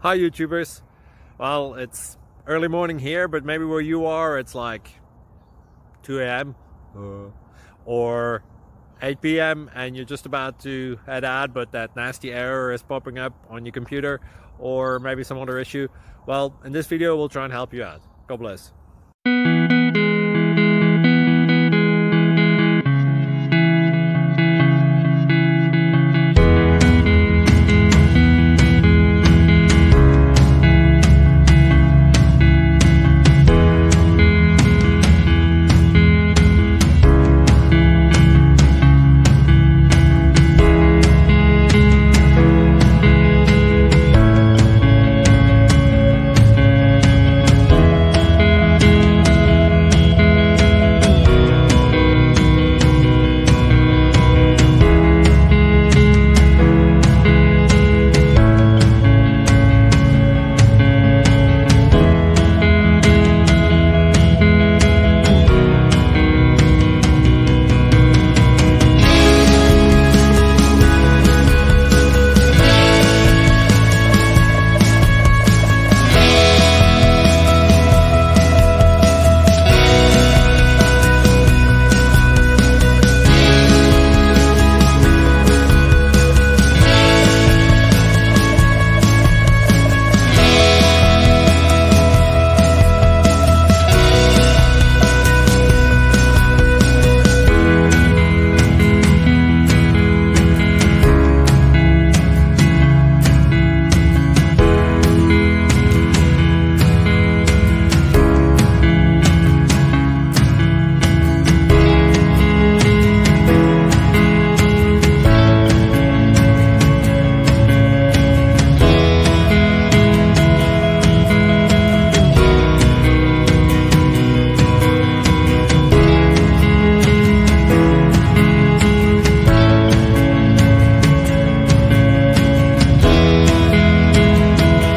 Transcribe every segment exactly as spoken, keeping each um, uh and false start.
Hi YouTubers. Well, it's early morning here, but maybe where you are it's like two A M uh, or eight P M and you're just about to head out, but that nasty error is popping up on your computer, or maybe some other issue. Well, in this video we'll try and help you out. God bless.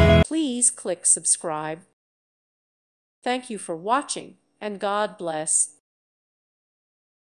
Please click subscribe. Thank you for watching, and God bless.